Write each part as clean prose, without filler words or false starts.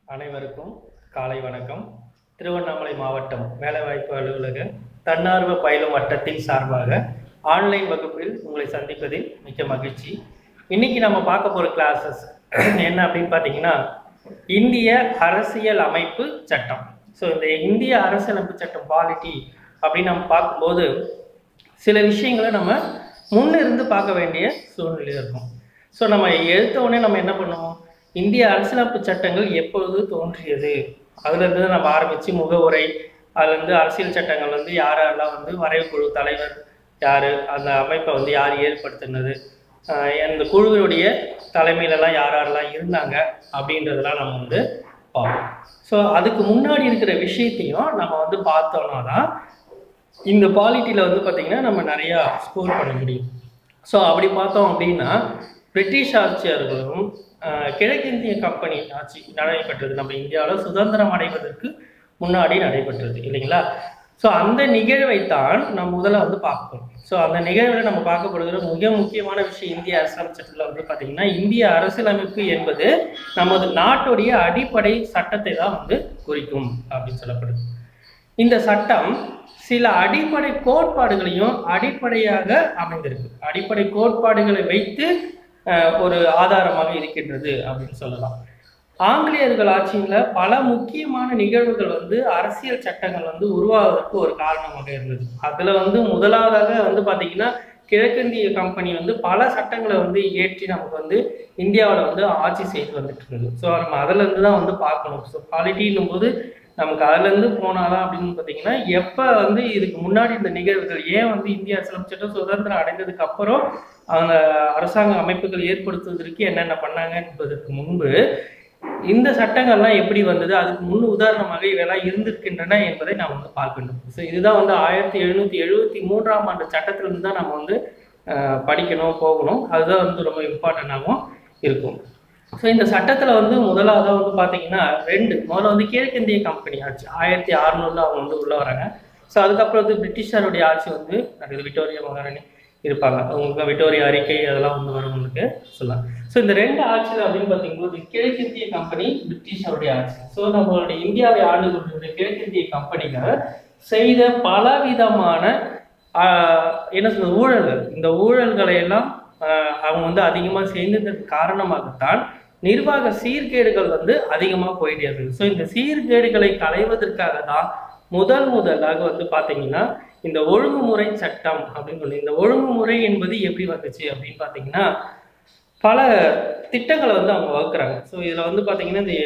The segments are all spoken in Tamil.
அனைவருக்கும் காலை வணக்கம். திருவண்ணாமலை மாவட்டம் வேலைவாய்ப்பு அலுவலக தன்னார்வ பயிலும் வட்டத்தின் சார்பாக ஆன்லைன் வகுப்பில் உங்களை சந்திப்பதில் மிக்க மகிழ்ச்சி. இன்னைக்கு நம்ம பார்க்க போகிற கிளாஸஸ் என்ன அப்படின்னு பார்த்தீங்கன்னா, இந்திய அரசியல் அமைப்பு சட்டம். ஸோ இந்த இந்திய அரசியலமைப்பு சட்டம் பாலிட்டி அப்படின்னு நம்ம பார்க்கும்போது சில விஷயங்களை நம்ம முன்னிருந்து பார்க்க வேண்டிய சூழ்நிலை இருக்கும். ஸோ நம்ம எடுத்தோடனே நம்ம என்ன பண்ணுவோம், இந்திய அரசியலமைப்பு சட்டங்கள் எப்பொழுது தோன்றியது, அதுலேருந்து நம்ம ஆரம்பித்து முகவுரை, அதுலேருந்து அரசியல் சட்டங்கள் யாரெல்லாம் வரைவு குழு தலைவர் யார், அந்த அமைப்பை யார் ஏற்படுத்தினது, அந்த குழுவினுடைய தலைமையிலலாம் யாரெல்லாம் இருந்தாங்க அப்படின்றதெல்லாம் நம்ம பார்ப்போம். ஸோ அதுக்கு முன்னாடி இருக்கிற விஷயத்தையும் நம்ம பார்த்தோம்னா தான் இந்த பாலிட்டியில் பார்த்திங்கன்னா நம்ம நிறையா ஸ்கோர் பண்ண முடியும். ஸோ அப்படி பார்த்தோம் அப்படின்னா பிரிட்டிஷ் ஆட்சியாளர்களும் கிழக்கிந்திய கம்பெனி ஆட்சி நடைபெற்றது நம்ம இந்தியாவில் சுதந்திரம் அடைவதற்கு முன்னாடி நடைபெற்றது இல்லைங்களா. ஸோ அந்த நிகழ்வைத்தான் நம்ம முதல்ல பார்ப்போம். ஸோ அந்த நிகழ்வில் நம்ம பார்க்கப்படுகிற மிக முக்கியமான விஷயம் இந்திய அரசியலமைப்பு சட்டத்தில் பார்த்தீங்கன்னா, இந்திய அரசியலமைப்பு என்பது நமது நாட்டுடைய அடிப்படை சட்டத்தை தான் குறிக்கும் அப்படின்னு சொல்லப்படுது. இந்த சட்டம் சில அடிப்படை கோட்பாடுகளையும் அடிப்படையாக அமைந்திருக்கு. அடிப்படை கோட்பாடுகளை வைத்து ஒரு ஆதாரமாக இருக்கின்றது அப்படின்னு சொல்லலாம். ஆங்கிலேயர்கள் ஆட்சியில் பல முக்கியமான நிகழ்வுகள் அரசியல் சட்டங்கள் உருவாவதற்கு ஒரு காரணமாக இருந்தது. அதில் முதலாவதாக பார்த்தீங்கன்னா கிழக்கிந்திய கம்பெனி பல சட்டங்களை இயற்றி நமக்கு இந்தியாவில் ஆட்சி செய்து வந்துட்டு இருந்தது. ஸோ நம்ம அதிலேருந்து தான் பார்க்கணும். ஸோ பாலிட்டின்னும் போது நமக்கு அதுலேருந்து போனாதான் அப்படின்னு பார்த்தீங்கன்னா, எப்போ இதுக்கு முன்னாடி இந்த நிகழ்வுகள் ஏன் இந்திய அரசியலமைப்பு சட்டம் சுதந்திரம் அடைந்ததுக்கு அப்புறம் அந்த அரசாங்க அமைப்புகள் ஏற்படுத்துவதற்கு என்னென்ன பண்ணாங்க என்பதற்கு முன்பு இந்த சட்டங்கள்லாம் எப்படி வந்தது, அதுக்கு முன் உதாரணமாக இவையெல்லாம் இருந்திருக்கின்றன என்பதை நாம் பார்க்க வேண்டும். ஸோ இதுதான் 1773ஆம் ஆண்டு சட்டத்திலிருந்து தான் நம்ம படிக்கணும் போகணும். அதுதான் ரொம்ப இம்பார்ட்டண்ட்டாகவும் இருக்கும். ஸோ இந்த சட்டத்தில் முதலாவதாக பார்த்தீங்கன்னா முதல்ல கிழக்கிந்திய கம்பெனி ஆட்சி 1600 அவங்க உள்ள வராங்க. ஸோ அதுக்கப்புறம் பிரிட்டிஷாருடைய ஆட்சி நடக்குது. விக்டோரியா மகாராணி இருப்பாங்க, அவங்களுக்கு விக்டோரியா அறிக்கை அதெல்லாம் வரும் உங்களுக்கு சொல்லலாம். ஸோ இந்த ரெண்டு ஆட்சியில் அப்படின்னு பார்த்தீங்கன்னா கிழக்கிந்திய கம்பெனி பிரிட்டிஷாருடைய ஆட்சி. ஸோ நம்மளுடைய இந்தியாவை ஆண்டு கொண்டிருந்த கிழக்கிந்திய கம்பெனிகள் செய்த பலவிதமான என்ன சொல்றது ஊழல்கள், இந்த ஊழல்களை எல்லாம் அவங்க அதிகமாக செய்ததற்கு காரணமாகத்தான் நிர்வாக சீர்கேடுகள் அதிகமாக போயிட்டே இருக்குது. ஸோ இந்த சீர்கேடுகளை களைவதற்காக தான் முதலாக பார்த்தீங்கன்னா இந்த ஒழுங்குமுறை சட்டம் அப்படின்னு சொல்லி, இந்த ஒழுங்குமுறை என்பது எப்படி வந்துச்சு அப்படின்னு பார்த்தீங்கன்னா பல திட்டங்களை அவங்க வகுக்கிறாங்க. ஸோ இதில் பார்த்தீங்கன்னா இந்த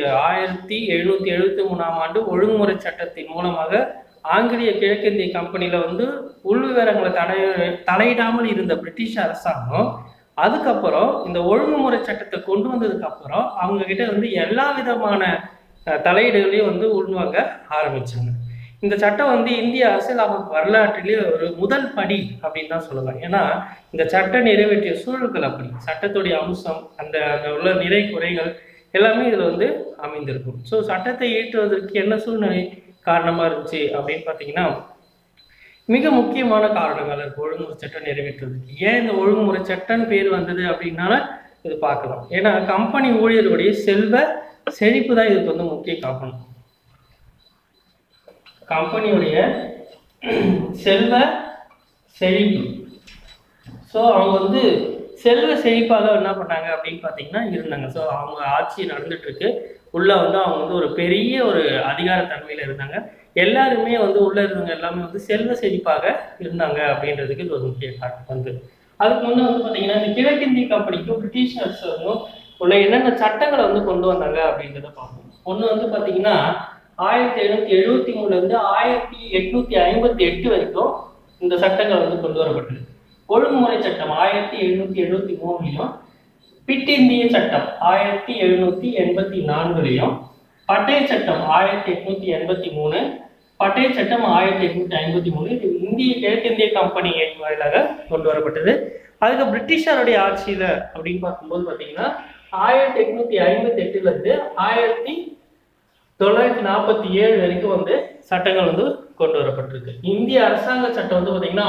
1773ஆம் ஆண்டு ஒழுங்குமுறை சட்டத்தின் மூலமாக ஆங்கிலேய கிழக்கிந்திய கம்பெனியில் உள்விவரங்களை தலையிடாமல் இருந்த பிரிட்டிஷ் அரசாங்கம் அதுக்கப்புறம் இந்த ஒழுங்குமுறை சட்டத்தை கொண்டு வந்ததுக்கு அப்புறம் அவங்க கிட்ட எல்லா விதமான தலையீடுகளையும் உள்வாங்க ஆரம்பிச்சாங்க. இந்த சட்டம் இந்திய அரசியலமைப்பு வரலாற்றிலேயே ஒரு முதல் படி அப்படின்னு தான் சொல்லலாம். ஏன்னா இந்த சட்டம் நிறைவேற்றிய சூழல்கள் அப்படி, சட்டத்துடைய அம்சம், அந்த உள்ள நிறை குறைகள் எல்லாமே இதில் அமைந்திருக்கும். ஸோ சட்டத்தை இயற்றுவதற்கு என்ன சூழ்நிலை காரணமாக இருந்துச்சு அப்படின்னு பார்த்தீங்கன்னா, மிக முக்கியமான காரணங்கள் இருக்கு ஒழுங்குமுறை சட்டம் நிறைவேற்றுவதற்கு. ஏன் இந்த ஒழுங்குமுறை சட்டம் பேர் வந்தது அப்படின்னால இது பார்க்கலாம். ஏன்னா கம்பெனி ஊழியர்களுடைய செல்வ செழிப்பு தான் இதுக்கு முக்கிய காரணம். கம்பெனியுடைய செல்வ செழிப்பு. ஸோ அவங்க செல்வ செழிப்பாக என்ன பண்ணாங்க அப்படின்னு பார்த்தீங்கன்னா இருந்தாங்க. ஸோ அவங்க ஆட்சி நடந்துட்டு இருக்கு, உள்ள அவங்க ஒரு பெரிய ஒரு அதிகார தன்மையில இருந்தாங்க. எல்லாருமே உள்ள இருந்தவங்க எல்லாமே செல்வ செழிப்பாக இருந்தாங்க அப்படின்றதுக்கு இது ஒரு முக்கிய காரணம். அதுக்கு முன்னே பார்த்தீங்கன்னா இந்த கிழக்கிந்திய கம்பெனிக்கும் பிரிட்டிஷ் அரசும் உள்ள என்னென்ன சட்டங்களை கொண்டு வந்தாங்க அப்படின்றத பார்ப்போம். ஒன்று பார்த்தீங்கன்னா 1773 1858 வரைக்கும் இந்த சட்டங்கள் கொண்டு வரப்பட்டது. ஒழுங்குமுறை சட்டம் 1773லையும், பிட்டிந்திய சட்டம் 1784லையும், பட்டய சட்டம் 1883, பட்டய சட்டம் 1853 இது இந்திய கிழக்கிந்திய கம்பெனி வாயிலாக கொண்டு வரப்பட்டது. அதுக்கு பிரிட்டிஷாருடைய ஆட்சியில அப்படின்னு பார்க்கும்போது பார்த்தீங்கன்னா 1858 1947 வரைக்கும் சட்டங்கள் கொண்டு வரப்பட்டிருக்கு. இந்திய அரசாங்க சட்டம் பார்த்தீங்கன்னா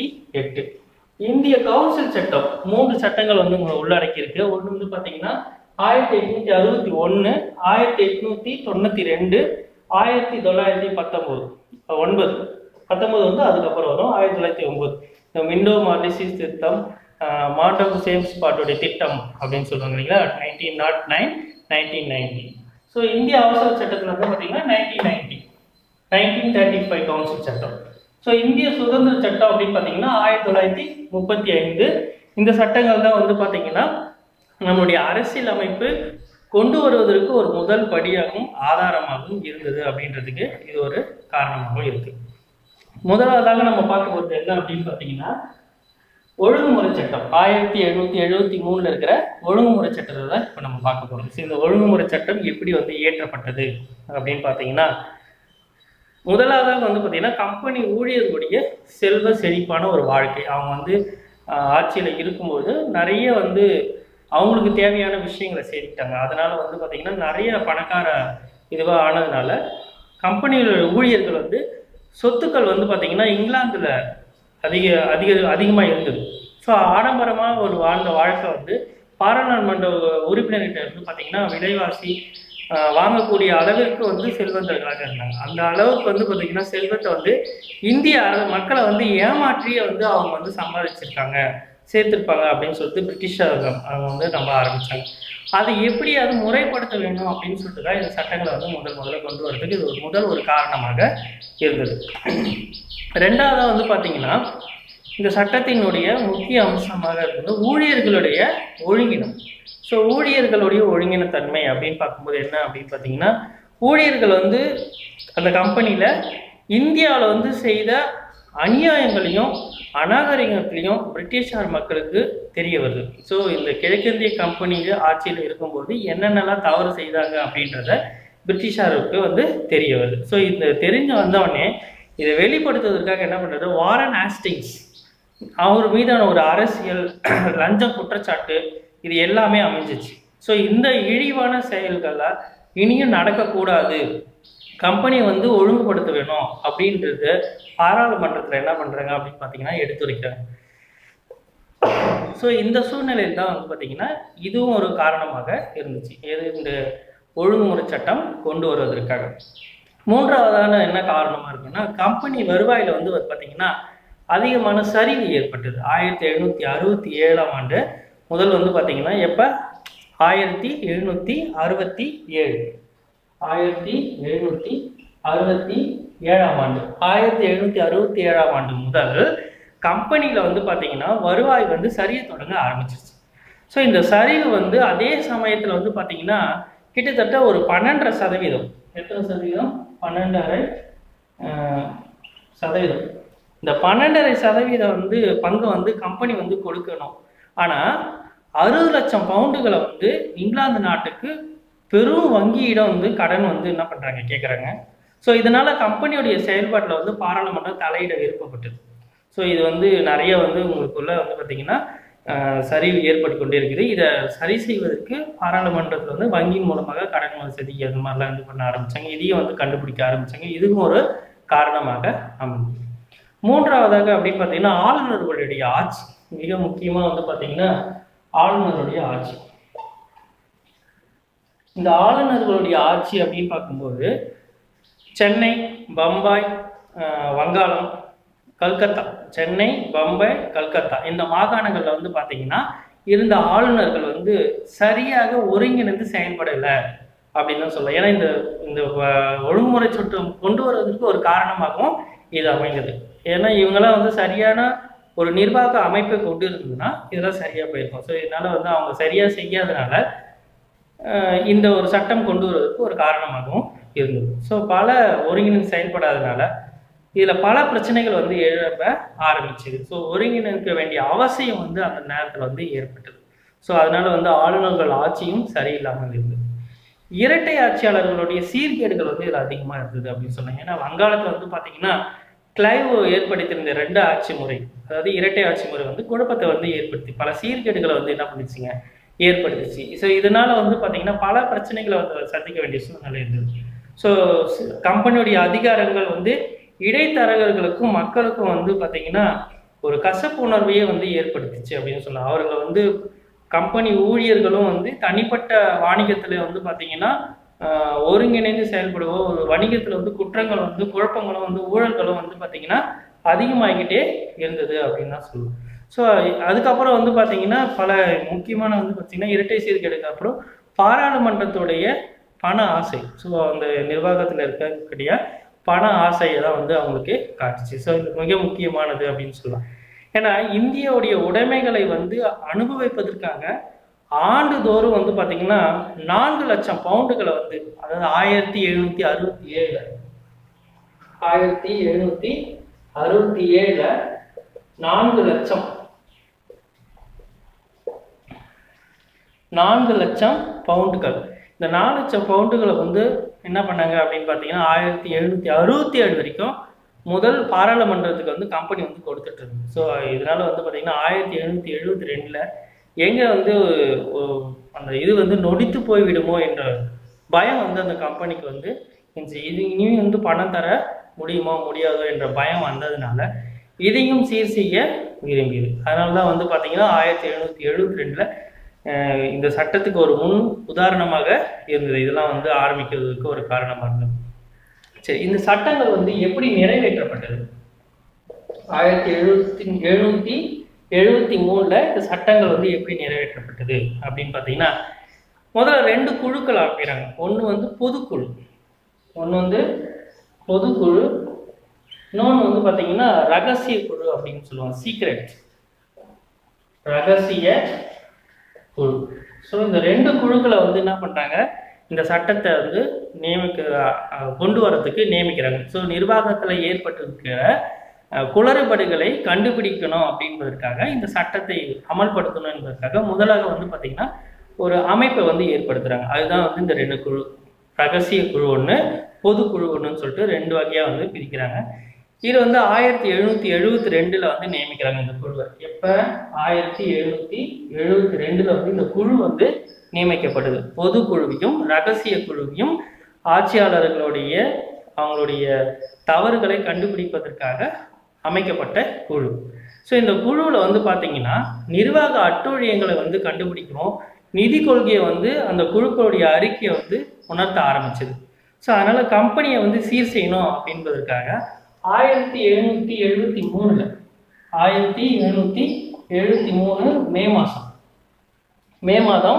1858. இந்திய கவுன்சில் சட்டம் 3 சட்டங்கள் உள்ளடக்கி இருக்கு. ஒன்று பார்த்தீங்கன்னா 1861, 1892, 1919 வந்து அதுக்கப்புறம் வரும். 1909 இந்த விண்டோ மார்லிசிஸ் திருத்தம், மாண்டகு சேம்ஸ் பாட்டுடைய திட்டம் அப்படின்னு சொல்லுவாங்க இல்லைங்களா, 1909, 1990. ஸோ இந்திய அவசர சட்டத்தில் வந்து பார்த்தீங்கன்னா 1935 கவுன்சில் சட்டம். ஸோ இந்திய சுதந்திர சட்டம் அப்படின்னு பார்த்தீங்கன்னா 1935. இந்த சட்டங்கள் தான் வந்து பார்த்தீங்கன்னா நம்மளுடைய அரசியல் அமைப்பு கொண்டு வருவதற்கு ஒரு முதல் படியாகவும் ஆதாரமாகவும் இருந்தது அப்படின்றதுக்கு இது ஒரு காரணமாகவும் இருக்கு. முதலாவதாக நம்ம பார்க்க போகிறது என்ன அப்படின்னு பார்த்தீங்கன்னா ஒழுங்குமுறை சட்டம். 1773 இருக்கிற ஒழுங்குமுறை சட்டத்தை தான் இப்போ நம்ம பார்க்க போகிறோம். ஸோ இந்த ஒழுங்குமுறை சட்டம் எப்படி வந்து இயற்றப்பட்டது அப்படின்னு பார்த்தீங்கன்னா, முதலாவதாக வந்து பார்த்தீங்கன்னா கம்பெனி ஊழியர்களுடைய செல்வ செழிப்பான ஒரு வாழ்க்கை. அவங்க வந்து ஆட்சியில் இருக்கும்போது நிறைய வந்து அவங்களுக்கு தேவையான விஷயங்களை சேர்த்துட்டாங்க. அதனால வந்து பார்த்தீங்கன்னா நிறைய பணக்கார இதுவாக ஆனதுனால கம்பெனியோட ஊழியர்கள் வந்து சொத்துக்கள் வந்து பார்த்தீங்கன்னா இங்கிலாந்தில் அதிகமாக இருந்தது. ஸோ ஆடம்பரமாக ஒரு வாழ்ந்த வாழ்க்கை வந்து பாராளுமன்ற உறுப்பினர்கிட்ட வந்து பார்த்தீங்கன்னா விலைவாசி வாங்கக்கூடிய அளவிற்கு வந்து செல்வந்தர்களாக இருந்தாங்க. அந்த அளவுக்கு வந்து பார்த்தீங்கன்னா செல்வத்தை வந்து இந்திய மக்களை வந்து ஏமாற்றியே வந்து அவங்க வந்து சம்பாதிச்சிருக்காங்க, சேர்த்துருப்பாங்க அப்படின்னு சொல்லிட்டு பிரிட்டிஷார்கள் அவங்க வந்து நம்ப ஆரம்பித்தாங்க. அது எப்படியாவது முறைப்படுத்த வேணும் அப்படின்னு சொல்லிட்டு தான் இந்த சட்டங்களை வந்து முதல்ல கொண்டு வரதுக்கு இது ஒரு காரணமாக இருந்தது. ரெண்டாவதாக வந்து பார்த்தீங்கன்னா இந்த சட்டத்தினுடைய முக்கிய அம்சமாக இருந்தது ஊழியர்களுடைய ஒழுங்கினம். ஸோ ஊழியர்களுடைய ஒழுங்கினத்தன்மை அப்படின்னு பார்க்கும்போது என்ன அப்படின்னு பார்த்தீங்கன்னா, ஊழியர்கள் வந்து அந்த கம்பெனியில் இந்தியாவில் வந்து செய்த அநியாயங்களையும் அநாகரிகத்திலையும் பிரிட்டிஷார் மக்களுக்கு தெரிய வருது. ஸோ இந்த கிழக்கிந்திய கம்பெனியில் ஆட்சியில் இருக்கும்போது என்னென்னலாம் தவறு செய்தாங்க அப்படின்றத பிரிட்டிஷாருக்கு வந்து தெரிய வருது. ஸோ இந்த தெரிஞ்ச வந்தவொடனே இதை வெளிப்படுத்துவதற்காக என்ன பண்ணுறது, வாரன் ஹேஸ்டிங்ஸ் அவர் மீதான ஒரு அரசியல் லஞ்ச குற்றச்சாட்டு இது எல்லாமே அமைஞ்சிச்சு. ஸோ இந்த இழிவான செயல்களை இனியும் நடக்கக்கூடாது, கம்பெனியை வந்து ஒழுங்குபடுத்த வேணும் அப்படின்றது பாராளுமன்றத்தில் என்ன பண்ணுறாங்க அப்படின்னு பார்த்தீங்கன்னா எடுத்துரைக்கிறாங்க. ஸோ இந்த சூழ்நிலையில் தான் வந்து பார்த்தீங்கன்னா இதுவும் ஒரு காரணமாக இருந்துச்சு, இந்த ஒழுங்குமுறை சட்டம் கொண்டு வருவதற்காக. மூன்றாவதான என்ன காரணமாக இருக்குன்னா, கம்பெனி வருவாயில் வந்து பார்த்தீங்கன்னா அதிகமான சரிவு ஏற்பட்டது. 1767 முதல் வந்து பார்த்தீங்கன்னா எப்போ 1767 1767 முதல் கம்பெனியில் வந்து பார்த்தீங்கன்னா வருவாய் வந்து சரிய தொடங்க ஆரம்பிச்சிருச்சு. ஸோ இந்த சரிவு வந்து அதே சமயத்தில் வந்து பார்த்தீங்கன்னா கிட்டத்தட்ட ஒரு 12.5%. எத்தனை சதவீதம்? 12.5%. இந்த 12.5% வந்து பங்கு வந்து கம்பெனி வந்து கொடுக்கணும். ஆனால் 60 லட்சம் பவுண்டுகளை வந்து இங்கிலாந்து நாட்டுக்கு பெரும் வங்கியிடம் வந்து கடன் வந்து என்ன பண்ணுறாங்க, கேட்குறாங்க. ஸோ இதனால் கம்பெனியுடைய செயல்பாட்டில் வந்து பாராளுமன்றம் தலையிட விருப்பப்பட்டது. ஸோ இது வந்து நிறைய வந்து உங்களுக்குள்ள வந்து பார்த்திங்கன்னா சரிவு ஏற்பட்டு கொண்டே இருக்குது. இதை சரி செய்வதற்கு பாராளுமன்றத்தில் வந்து வங்கியின் மூலமாக கடன் வசதி அது மாதிரிலாம் வந்து பண்ண ஆரம்பித்தாங்க. இதையும் வந்து கண்டுபிடிக்க ஆரம்பித்தாங்க. இதுவும் ஒரு காரணமாக அமைந்தது. மூன்றாவதாக அப்படின்னு பார்த்தீங்கன்னா ஆளுநர்களுடைய ஆட்சி. மிக முக்கியமாக வந்து பார்த்தீங்கன்னா ஆளுநருடைய ஆட்சி. இந்த ஆளுநர்களுடைய ஆட்சி அப்படின்னு பார்க்கும்போது சென்னை, பம்பாய், வங்காளம், கல்கத்தா, சென்னை, பம்பாய், கல்கத்தா இந்த மாகாணங்களில் வந்து பார்த்தீங்கன்னா இருந்த ஆளுநர்கள் வந்து சரியாக ஒருங்கிணைந்து செயல்படலை அப்படின்னு தான் சொல்லலாம். ஏன்னா இந்த ஒழுங்குமுறை சட்டம் கொண்டு வருவதற்கு ஒரு காரணமாகவும் இது அமைந்தது. ஏன்னா இவங்கெல்லாம் வந்து சரியான ஒரு நிர்வாக அமைப்பை கொண்டு இருந்ததுன்னா இதெல்லாம் சரியாக போயிருக்கும். ஸோ இதனால் வந்து அவங்க சரியாக செய்யாதனால இந்த ஒரு சட்டம் கொண்டு வருவதற்கு ஒரு காரணமாகவும் இருந்தது. ஸோ பல ஒருங்கிணைந்து செயல்படாதனால இதில் பல பிரச்சனைகள் வந்து எழுப்ப ஆரம்பிச்சுது. ஸோ ஒருங்கிணைக்க வேண்டிய அவசியம் வந்து அந்த நேரத்தில் வந்து ஏற்பட்டது. ஸோ அதனால வந்து ஆளுநர்கள் ஆட்சியும் சரியில்லாமல் இருந்தது. இரட்டை ஆட்சியாளர்களுடைய சீர்கேடுகள் வந்து இதில் அதிகமாக இருந்தது அப்படின்னு சொன்னாங்க. ஏன்னா வங்காளத்தில் வந்து பார்த்தீங்கன்னா கிளைவ் ஏற்படுத்தியிருந்த 2 ஆட்சி முறை, அதாவது இரட்டை ஆட்சி முறை வந்து குழப்பத்தை வந்து ஏற்படுத்தி பல சீர்கேடுகளை வந்து என்ன பண்ணிச்சுங்க, ஏற்படுத்துச்சு. ஸோ இதனால வந்து பார்த்தீங்கன்னா பல பிரச்சனைகளை வந்து சந்திக்க வேண்டிய சூழ்நிலை இருந்தது. ஸோ கம்பெனியுடைய அதிகாரங்கள் வந்து இடைத்தரகர்களுக்கும் மக்களுக்கும் வந்து பார்த்தீங்கன்னா ஒரு கசப்பு உணர்வையே வந்து ஏற்படுத்துச்சு அப்படின்னு சொல்லலாம். அவர்களை வந்து கம்பெனி ஊழியர்களும் வந்து தனிப்பட்ட வாணிகத்தில் வந்து பார்த்தீங்கன்னா ஒருங்கிணைந்து செயல்படுவோம். ஒரு வணிகத்தில் வந்து குற்றங்கள் வந்து குழப்பங்களும் வந்து ஊழல்களும் வந்து பார்த்தீங்கன்னா அதிகமாகிக்கிட்டே இருந்தது அப்படின்னு தான் சொல்லுவோம். ஸோ அதுக்கப்புறம் வந்து பார்த்தீங்கன்னா பல முக்கியமான வந்து பார்த்தீங்கன்னா இரட்டை சீர்கேடுக்கு அப்புறம் பாராளுமன்றத்துடைய பண ஆசை, ஸோ அந்த நிர்வாகத்தில் இருக்கக்கூடிய பண ஆசையை தான் வந்து அவங்களுக்கு காட்டுச்சு. ஸோ இது மிக முக்கியமானது அப்படின்னு சொல்லலாம். ஏன்னா இந்தியாவுடைய உடைமைகளை வந்து அனுபவிப்பதற்காக ஆண்டுதோறும் வந்து பார்த்தீங்கன்னா 4 லட்சம் பவுண்டுகளை வந்து, அதாவது 1767 4 லட்சம் பவுண்டுகள். இந்த 4 லட்சம் பவுண்டுகளை வந்து என்ன பண்ணாங்க அப்படின்னு பார்த்தீங்கன்னா 1767 வரைக்கும் முதல் பாராளுமன்றத்துக்கு வந்து கம்பெனி வந்து கொடுத்துட்டு இருக்கு. ஸோ இதனால வந்து பார்த்தீங்கன்னா 1772 எங்கே வந்து அந்த இது வந்து நொடித்து போய்விடுமோ என்ற பயம் வந்து அந்த கம்பெனிக்கு வந்து இது இனியும் வந்து பணம் தர முடியுமோ முடியாதோ என்ற பயம் வந்ததுனால இதையும் சீர் செய்ய விரும்பியது. அதனால தான் வந்து பார்த்தீங்கன்னா 1772 இந்த சட்டத்துக்கு ஒரு முன் உதாரணமாக இருந்தது. இதெல்லாம் வந்து ஆரம்பிக்கிறதுக்கு ஒரு காரணமாக இருந்தது. சரி, இந்த சட்டங்கள் வந்து எப்படி நிறைவேற்றப்பட்டது? 1773 இந்த சட்டங்கள் வந்து எப்படி நிறைவேற்றப்பட்டது அப்படின்னு பார்த்தீங்கன்னா முதல்ல 2 குழுக்கள் ஆரம்பிக்கிறாங்க. ஒன்று வந்து பொதுக்குழு, இன்னொன்று வந்து பார்த்தீங்கன்னா ரகசிய குழு அப்படின்னு சொல்லுவாங்க, சீக்ரெட் ரகசிய குழு. ஸோ இந்த 2 குழுக்களை வந்து என்ன பண்ணுறாங்க, இந்த சட்டத்தை வந்து கொண்டு வரதுக்கு நியமிக்கிறாங்க. ஸோ நிர்வாகத்தில் ஏற்பட்டிருக்கிற குளறுபடிகளை கண்டுபிடிக்கணும் அப்படின்பதற்காக இந்த சட்டத்தை அமல்படுத்தணும் என்பதற்காக முதலாக வந்து பார்த்தீங்கன்னா ஒரு அமைப்பை வந்து ஏற்படுத்துகிறாங்க. அதுதான் வந்து இந்த 2 குழு, ரகசிய குழு ஒன்று, பொதுக்குழு ஒன்றுன்னு சொல்லிட்டு 2 வகையாக வந்து பிரிக்கிறாங்க. இது வந்து 1772 வந்து நியமிக்கிறாங்க இந்த குழுவை. எப்போ? 1772 வந்து இந்த குழு வந்து நியமிக்கப்படுது. பொதுக்குழுவையும் ரகசிய குழுவையும் ஆட்சியாளர்களுடைய அவங்களுடைய தவறுகளை கண்டுபிடிப்பதற்காக அமைக்கப்பட்ட குழு. ஸோ இந்த குழுவில் வந்து பார்த்தீங்கன்னா நிர்வாக அட்டூழியங்களை வந்து கண்டுபிடிக்கணும், நிதி கொள்கையை வந்து அந்த குழுக்களுடைய அறிக்கையை வந்து உணர்த்த ஆரம்பிச்சது. ஸோ அதனால கம்பெனியை வந்து சீர் செய்யணும் அப்படின்பதற்காக 1773 மே மாதம்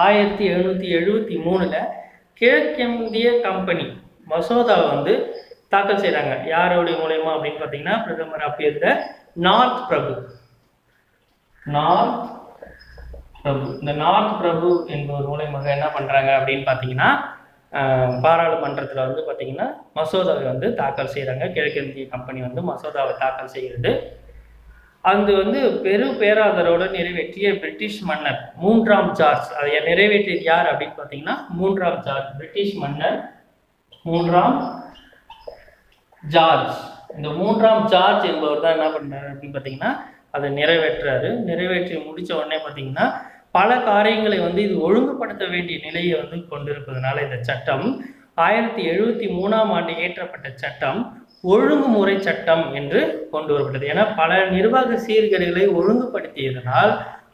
1773 கிழக்கிந்திய கம்பெனி மசோதாவை வந்து தாக்கல் செய்கிறாங்க. யாருடைய மூலயமா அப்படின்னு பார்த்தீங்கன்னா பிரதமர் அப்போ இருந்த நார்த் பிரபு. இந்த நார்த் பிரபு என்பவர் மூலயமாக என்ன பண்ணுறாங்க அப்படின்னு பார்த்தீங்கன்னா பாராளுமன்றத்தில் வந்து பார்த்தீங்கன்னா மசோதாவை வந்து தாக்கல் செய்கிறாங்க. கிழக்கிந்திய கம்பெனி வந்து மசோதாவை தாக்கல் செய்கிறது. அது வந்து பேராதரோடு நிறைவேற்றிய பிரிட்டிஷ் மன்னர் 3ஆம் ஜார்ஜ், அதை நிறைவேற்றியது யார் அப்படின்னு பார்த்தீங்கன்னா 3ஆம் ஜார்ஜ், பிரிட்டிஷ் மன்னர் 3ஆம் ஜார்ஜ். இந்த 3ஆம் ஜார்ஜ் என்பவர் தான் என்ன பண்ணுறாரு அப்படின்னு பார்த்தீங்கன்னா அதை நிறைவேற்றுறாரு. நிறைவேற்றி முடித்த உடனே பார்த்தீங்கன்னா பல காரியங்களை வந்து இது ஒழுங்குபடுத்த வேண்டிய நிலையை வந்து கொண்டிருப்பதனால இந்த சட்டம் 1773ஆம் ஆண்டு இயற்றப்பட்ட சட்டம் ஒழுங்குமுறை சட்டம் என்று கொண்டு வரப்பட்டது. ஏன்னா பல நிர்வாக சீர்கேடுகளை ஒழுங்குபடுத்தியதனால்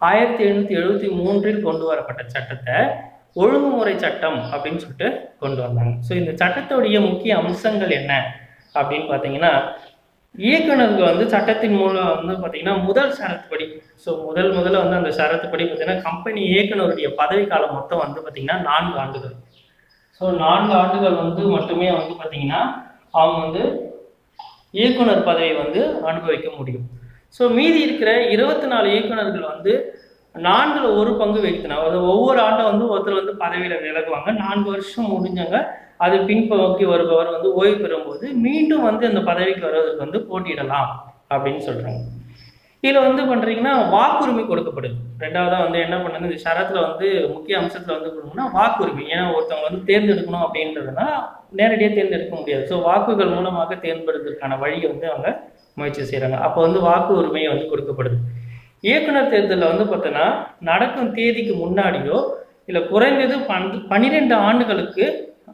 1773 கொண்டு வரப்பட்ட சட்டத்தை ஒழுங்குமுறை சட்டம் அப்படின்னு சொல்லிட்டு கொண்டு வந்தாங்க. ஸோ இந்த சட்டத்துடைய முக்கிய அம்சங்கள் என்ன அப்படின்னு பார்த்தீங்கன்னா இயக்குநர்கள் வந்து சட்டத்தின் மூலம் வந்து பார்த்தீங்கன்னா முதல் சரத்துப்படி, ஸோ முதல்ல வந்து அந்த சரத்துப்படி பார்த்தீங்கன்னா கம்பெனி இயக்குநருடைய பதவி காலம் மொத்தம் வந்து பார்த்தீங்கன்னா 4 ஆண்டுகள். ஸோ 4 ஆண்டுகள் வந்து மட்டுமே வந்து பார்த்தீங்கன்னா அவங்க வந்து இயக்குனர் பதவியை வந்து அனுபவிக்க முடியும். ஸோ மீதி இருக்கிற 24 இயக்குநர்கள் வந்து 4ல் 1 பங்கு வகித்தனர். அதாவது ஒவ்வொரு ஆண்டும் வந்து ஒருத்தர் வந்து பதவியில் விலகுவாங்க. 4 வருஷம் முடிஞ்சாங்க அது பின்போக்கி வருபவர் வந்து ஓய்வு பெறும்போது மீண்டும் வந்து அந்த பதவிக்கு வருவதற்கு வந்து போட்டியிடலாம் அப்படின்னு சொல்றாங்க. இதில் வந்து பண்ணுறீங்கன்னா வாக்குரிமை கொடுக்கப்படுது. ரெண்டாவதாக வந்து என்ன பண்ணுங்க, இந்த ஷரத்தில் வந்து முக்கிய அம்சத்தில் வந்து கொடுக்கணும்னா வாக்குரிமை. ஏன்னா ஒருத்தவங்க வந்து தேர்ந்தெடுக்கணும் அப்படின்றதுனா நேரடியாக தேர்ந்தெடுக்க முடியாது. ஸோ வாக்குகள் மூலமாக தேர்ந்தெடுக்கிறதுக்கான வழியை வந்து அவங்க முயற்சி செய்கிறாங்க. அப்போ வந்து வாக்கு உரிமையை வந்து கொடுக்கப்படுது. இயக்குனர் தேர்தலில் வந்து பார்த்தோன்னா நடக்கும் தேதிக்கு முன்னாடியோ இல்லை குறைந்தது 12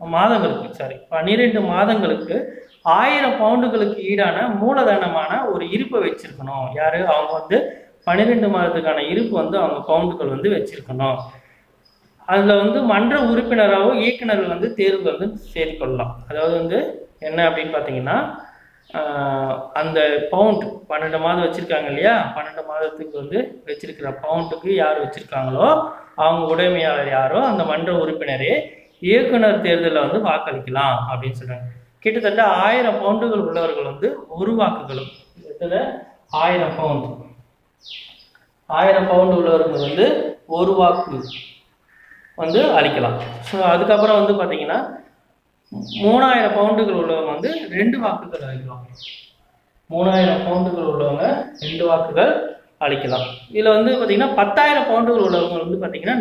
மாதங்களுக்கு 1000 பவுண்டுகளுக்கு ஈடான மூலதனமான ஒரு இருப்பை வச்சிருக்கணும். யாரு? அவங்க வந்து 12 மாதத்துக்கான இருப்பு வந்து அவங்க பவுண்டுகள் வந்து வச்சிருக்கணும். அதில் வந்து மன்ற உறுப்பினராகவோ இயக்குநர்கள் வந்து தேர்வு வந்து செய்து கொள்ளலாம். அதாவது வந்து என்ன அப்படின்னு பார்த்தீங்கன்னா, அந்த பவுண்ட் 12 மாதம் வச்சுருக்காங்க இல்லையா, 12 மாதத்துக்கு வந்து வச்சிருக்கிற பவுண்டுக்கு யார் வச்சுருக்காங்களோ அவங்க உடைமையாளர் யாரோ அந்த மன்ற உறுப்பினரே இயக்குனர் தேர்தலில் வந்து வாக்களிக்கலாம் அப்படின்னு சொல்கிறாங்க. கிட்டத்தட்ட 1000 பவுண்டுகள் உள்ளவர்கள் வந்து ஒரு வாக்குகளும், கிட்டத்தட்ட 1000 பவுண்டு உள்ளவர்கள் வந்து ஒரு வாக்கு வந்து அளிக்கலாம். ஸோ அதுக்கப்புறம் வந்து பார்த்தீங்கன்னா 3000 பவுண்டுகள் உள்ளவங்க வந்து 2 வாக்குகள் அளிக்கலாம். 3000 பவுண்டுகள் உள்ளவங்க 2 வாக்குகள் அளிக்கலாம். இதில் வந்து பார்த்தீங்கன்னா 10,000 பவுண்டுகள் உள்ளவங்க வந்து பார்த்தீங்கன்னா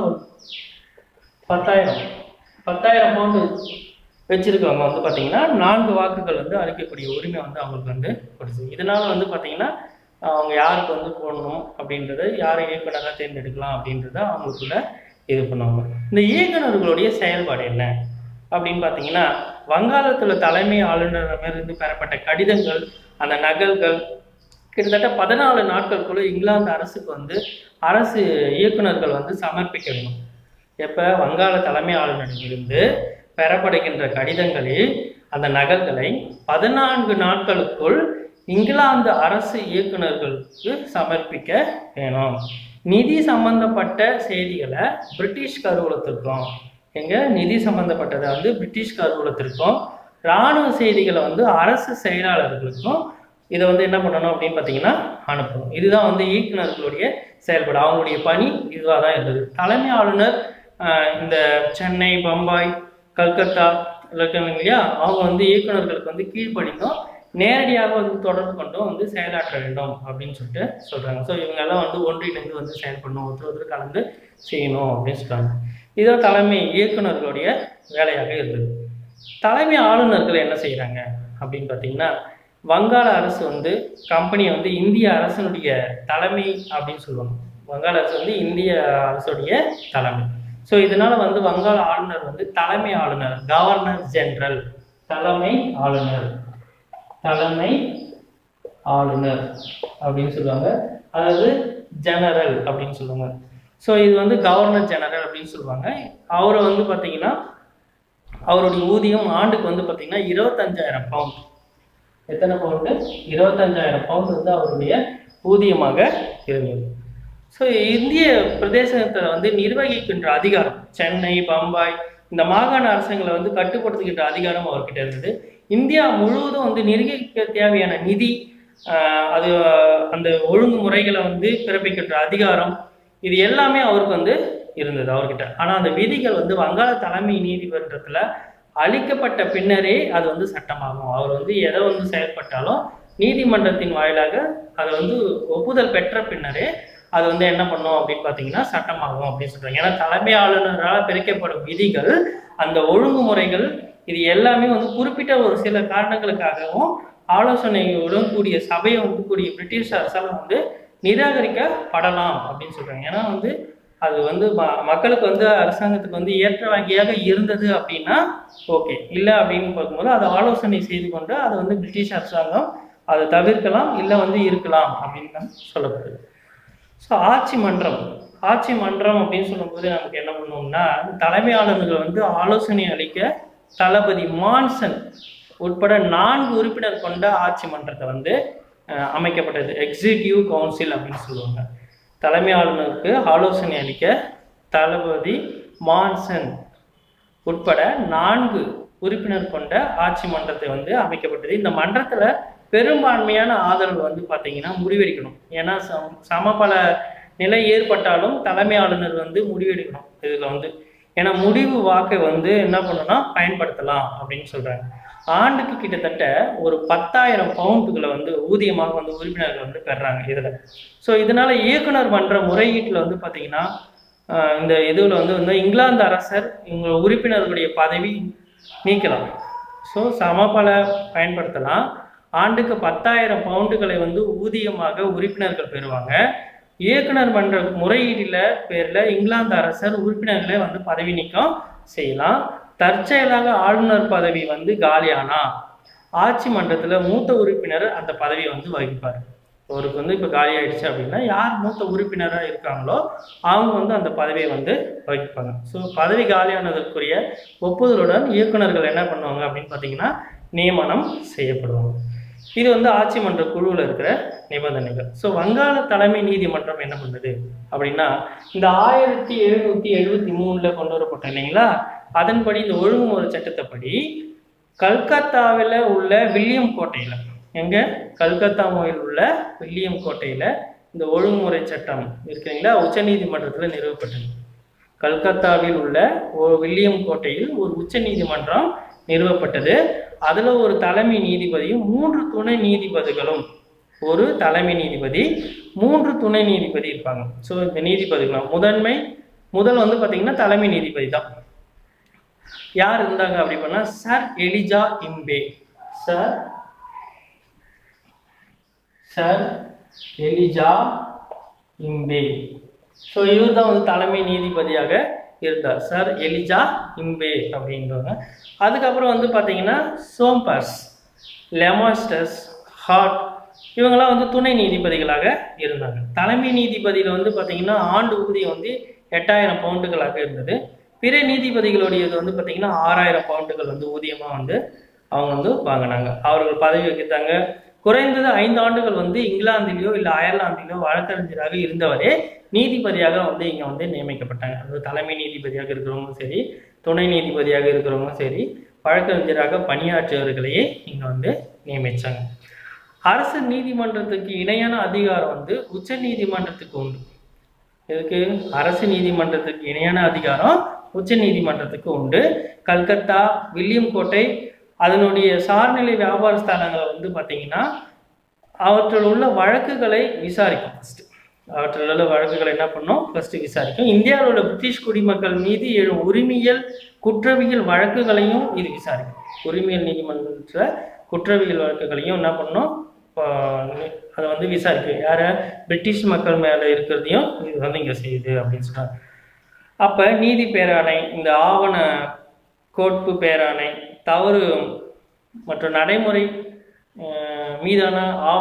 10,000 பவுண்டு வச்சிருக்கவங்க வந்து பார்த்தீங்கன்னா 4 வாக்குகள் வந்து அளிக்கக்கூடிய உரிமை வந்து அவங்களுக்கு வந்து கொடுத்து, இதனால வந்து பார்த்தீங்கன்னா அவங்க யாருக்கு வந்து போடணும் அப்படின்றத, யாரை இயக்குனராக தேர்ந்தெடுக்கலாம் அப்படின்றத அவங்களுக்குள்ள இது பண்ணுவாங்க. இந்த இயக்குநர்களுடைய செயல்பாடு என்ன அப்படின்னு பார்த்தீங்கன்னா, வங்காளத்தில் தலைமை ஆளுநரிடமிருந்து பெறப்பட்ட கடிதங்கள், அந்த நகல்கள் கிட்டத்தட்ட 14 நாட்களுக்குள்ள இங்கிலாந்து அரசுக்கு வந்து அரசு இயக்குநர்கள் வந்து சமர்ப்பிக்க வேணும். எப்போ வங்காள தலைமை ஆளுநரிலிருந்து பெறப்படுகின்ற கடிதங்களில் அந்த நகல்களை 14 நாட்களுக்குள் இங்கிலாந்து அரசு இயக்குநர்களுக்கு சமர்ப்பிக்க வேணும். நிதி சம்பந்தப்பட்ட செய்திகளை பிரிட்டிஷ் கருவூலத்திற்கும், நிதி சம்பந்தப்பட்டதை வந்து பிரிட்டிஷ் கருவூலத்திற்கும், இராணுவ செய்திகளை வந்து அரசு செயலாளர்களுக்கும் இதை வந்து என்ன பண்ணணும் அப்படின்னு பார்த்தீங்கன்னா அனுப்பணும். இதுதான் வந்து இயக்குநர்களுடைய செயல்பாடு. அவங்களுடைய பணி இதுவாக தான் இருந்தது. தலைமை ஆளுநர் இந்த சென்னை, பம்பாய், கல்கத்தா இருக்காங்க இல்லையா, அவங்க வந்து இயக்குநர்களுக்கு வந்து கீழ்ப்படிந்தும் நேரடியாக வந்து தொடர்பு கொண்டும் வந்து செயலாற்ற வேண்டும் அப்படின்னு சொல்லிட்டு சொல்கிறாங்க. ஸோ இவங்கெல்லாம் வந்து ஒன்றிணைந்து வந்து செயல்படணும், ஒருத்தர் கலந்து செய்யணும் அப்படின்னு சொல்கிறாங்க. இதுதான் தலைமை இயக்குநர்களுடைய வேலையாக இருந்தது. தலைமை ஆளுநர்கள் என்ன செய்கிறாங்க அப்படின்னு பார்த்தீங்கன்னா, வங்காள அரசு வந்து கம்பெனியை வந்து இந்திய அரசனுடைய தலைமை அப்படின்னு சொல்லுவாங்க. வங்காள அரசு வந்து இந்திய அரசுடைய தலைமை. ஸோ இதனால வந்து வங்காள ஆளுநர் வந்து தலைமை ஆளுநர், கவர்னர் ஜெனரல், தலைமை ஆளுநர் அப்படின்னு சொல்லுவாங்க. அதாவது ஜெனரல் அப்படின்னு சொல்லுவாங்க. ஸோ இது வந்து கவர்னர் ஜெனரல் அப்படின்னு சொல்லுவாங்க. அவரை வந்து பார்த்தீங்கன்னா அவருடைய ஊதியம் ஆண்டுக்கு வந்து பார்த்தீங்கன்னா 25,000 பவுண்ட். எத்தனை பவுண்டு? 25,000 பவுண்ட் வந்து அவருடைய ஊதியமாக இருந்தது. ஸோ இந்திய பிரதேசத்தை வந்து நிர்வகிக்கின்ற அதிகாரம், சென்னை, பம்பாய் இந்த மாகாண அரசுங்களை வந்து கட்டுப்படுத்துகின்ற அதிகாரம் அவர்கிட்ட இருந்தது. இந்தியா முழுவதும் வந்து நிர்வகிக்க தேவையான நிதி, அது அந்த ஒழுங்குமுறைகளை வந்து பிறப்பிக்கின்ற அதிகாரம், இது எல்லாமே அவருக்கு வந்து இருந்தது அவர்கிட்ட. ஆனால் அந்த விதிகள் வந்து வங்காள தலைமை நீதிமன்றத்தில் அளிக்கப்பட்ட பின்னரே அது வந்து சட்டமாகும். அவர் வந்து எதை வந்து செயல்பட்டாலும் நீதிமன்றத்தின் வாயிலாக அதை வந்து ஒப்புதல் பெற்ற பின்னரே அது வந்து என்ன பண்ணும் அப்படின்னு பார்த்தீங்கன்னா சட்டமாகும் அப்படின்னு சொல்கிறாங்க. ஏன்னா தலைமை ஆளுநரால் பிறக்கப்படும் விதிகள், அந்த ஒழுங்குமுறைகள், இது எல்லாமே வந்து குறிப்பிட்ட ஒரு சில காரணங்களுக்காகவும் ஆலோசனையுடன் கூடிய சபையை வந்து கூடிய பிரிட்டிஷ் அரசால் வந்து நிராகரிக்கப்படலாம் அப்படின்னு சொல்கிறாங்க. ஏன்னா வந்து அது வந்து மக்களுக்கு வந்து அரசாங்கத்துக்கு வந்து ஏற்ற வகையாக இருந்தது அப்படின்னா ஓகே, இல்லை அப்படின்னு பார்க்கும்போது அதை ஆலோசனை செய்து கொண்டு அதை வந்து பிரிட்டிஷ் அரசாங்கம் அதை தவிர்க்கலாம், இல்லை வந்து இருக்கலாம் அப்படின்னு தான் சொல்லப்படுது. ஸோ ஆட்சி மன்றம் அப்படின்னு சொல்லும்போது நமக்கு என்ன பண்ணுவோம்னா, தலைமை ஆளுநர்கள் வந்து ஆலோசனை அளிக்க தளபதி மான்சன் உட்பட 4 உறுப்பினர் கொண்ட ஆட்சி மன்றத்தை வந்து அமைக்கப்பட்டது. எக்ஸிக்யூட்டிவ் கவுன்சில் அப்படின்னு சொல்லுவாங்க. தலைமை ஆளுநருக்கு ஆலோசனை அளிக்க தளபதி மான்சன் உட்பட 4 உறுப்பினர் கொண்ட ஆட்சி மன்றத்தை வந்து அமைக்கப்பட்டது. இந்த மன்றத்தில் பெரும்பான்மையான ஆதரவு வந்து பார்த்தீங்கன்னா முடிவெடுக்கணும். ஏன்னா சமபல நிலை ஏற்பட்டாலும் தலைமை ஆளுநர் வந்து முடிவெடுக்கணும் இதில் வந்து. ஏன்னா முடிவு வாக்கை வந்து என்ன பண்ணணும்னா பயன்படுத்தலாம் அப்படின்னு சொல்கிறாங்க. ஆண்டுக்கு கிட்டத்தட்ட ஒரு 10,000 பவுண்டுகளை வந்து ஊதியமாக வந்து உறுப்பினர்கள் வந்து பெறாங்க இதில். ஸோ இதனால இயக்குனர் மன்ற முறையீட்டில் வந்து பார்த்தீங்கன்னா இந்த இதில் வந்து இங்கிலாந்து அரசர் இவங்க உறுப்பினர்களுடைய பதவி நீக்கலாம். ஸோ சமபல பயன்படுத்தலாம். ஆண்டுக்கு 10,000 பவுண்டுகளை வந்து ஊதியமாக உறுப்பினர்கள் பெறுவாங்க. இயக்குனர் மன்ற முறையீட்டில் பேரில் இங்கிலாந்து அரசர் உறுப்பினர்களை வந்து பதவி நீக்கம் செய்யலாம். தற்செயலாக ஆளுநர் பதவி வந்து காலியானா ஆட்சி மன்றத்தில் மூத்த உறுப்பினர் அந்த பதவியை வந்து வகிப்பார். அவருக்கு வந்து இப்போ காலி ஆயிடுச்சு அப்படின்னா யார் மூத்த உறுப்பினராக இருக்காங்களோ அவங்க வந்து அந்த பதவியை வந்து வகிப்பாங்க. ஸோ பதவி காலியானதற்குரிய ஒப்புதலுடன் இயக்குநர்கள் என்ன பண்ணுவாங்க அப்படின்னு பார்த்தீங்கன்னா நியமனம் செய்யப்படுவாங்க. இது வந்து ஆட்சி மன்ற குழுவில் இருக்கிற நிபந்தனைகள். ஸோ வங்காள தலைமை நீதிமன்றம் என்ன பண்ணுது அப்படின்னா இந்த 1773 கொண்டு வரப்பட்ட இல்லைங்களா, அதன்படி இந்த ஒழுங்குமுறை சட்டத்தைப்படி கல்கத்தாவில் உள்ள வில்லியம் கோட்டையில், எங்க கல்கத்தாவில் உள்ள வில்லியம் கோட்டையில் இந்த ஒழுங்குமுறை சட்டம் இருக்குங்களா உச்ச நீதிமன்றத்தில் நிறுவப்பட்டது. கல்கத்தாவில் உள்ள வில்லியம் கோட்டையில் ஒரு உச்ச நீதிமன்றம் நிறுவப்பட்டது. அதில் ஒரு தலைமை நீதிபதியும் 3 துணை நீதிபதிகளும், ஒரு தலைமை நீதிபதி 3 துணை நீதிபதி இருப்பாங்க. ஸோ இந்த நீதிபதிகளும் முதல் வந்து பார்த்தீங்கன்னா தலைமை நீதிபதி தான். யார் இருந்தாங்க அப்படி பண்ணா sir Elijah Impey. Sir Elijah Impey. So இவர் தான் வந்து தலைமை நீதிபதியாக இருந்தார், சர் எலிஜா இம்பே அப்படின்றவங்க. அதுக்கப்புறம் வந்து பார்த்தீங்கன்னா சோம்பர்ஸ், லெமாஸ்டர்ஸ், ஹார்ட் இவங்கெல்லாம் வந்து துணை நீதிபதிகளாக இருந்தாங்க. தலைமை நீதிபதியில் வந்து பார்த்தீங்கன்னா ஆண்டு ஊதியம் வந்து 8000 பவுண்டுகளாக இருந்தது. பிற நீதிபதிகளுடையது வந்து பார்த்தீங்கன்னா 6000 பவுண்டுகள் வந்து ஊதியமாக வந்து அவங்க வந்து வாங்கினாங்க. அவர்கள் பதவி வகித்தாங்க. குறைந்தது 5 ஆண்டுகள் வந்து இங்கிலாந்திலேயோ இல்லை அயர்லாந்திலேயோ வழக்கறிஞராக இருந்தவரே நீதிபதியாக வந்து இங்கே வந்து நியமிக்கப்பட்டாங்க. அதாவது தலைமை நீதிபதியாக இருக்கிறவங்களும் சரி, துணை நீதிபதியாக இருக்கிறவங்களும் சரி, வழக்கறிஞராக பணியாற்றியவர்களையே இங்கே வந்து நியமித்தாங்க. அரசு நீதிமன்றத்துக்கு இணையான அதிகாரம் வந்து உச்ச நீதிமன்றத்துக்கு உண்டு. இதுக்கு அரசு நீதிமன்றத்துக்கு இணையான அதிகாரம் உச்ச நீதிமன்றத்துக்கு உண்டு. கல்கத்தா, வில்லியம் கோட்டை அதனுடைய சார்நிலை வியாபார ஸ்தலங்களை வந்து பார்த்தீங்கன்னா அவற்றில் உள்ள வழக்குகளை விசாரிக்கும். அவற்றில் உள்ள வழக்குகளை என்ன பண்ணும் ஃபர்ஸ்ட் விசாரிக்கும். இந்தியாவில் உள்ள பிரிட்டிஷ் குடிமக்கள் மீது எழும் உரிமையியல் குற்றவியல் வழக்குகளையும் இது விசாரிக்கும். உரிமையல் நீதிமன்ற குற்றவியல் வழக்குகளையும் என்ன பண்ணும் அதை வந்து விசாரிக்கும். யாரை பிரிட்டிஷ் மக்கள் மேலே இருக்கிறதையும் இது வந்து இங்கே செய்யுது அப்படின்னு சொன்னாங்க. அப்போ நீதி பேராணை, இந்த ஆவண கோட்பு பேராணை, தவறு மற்றும் நடைமுறை மீதான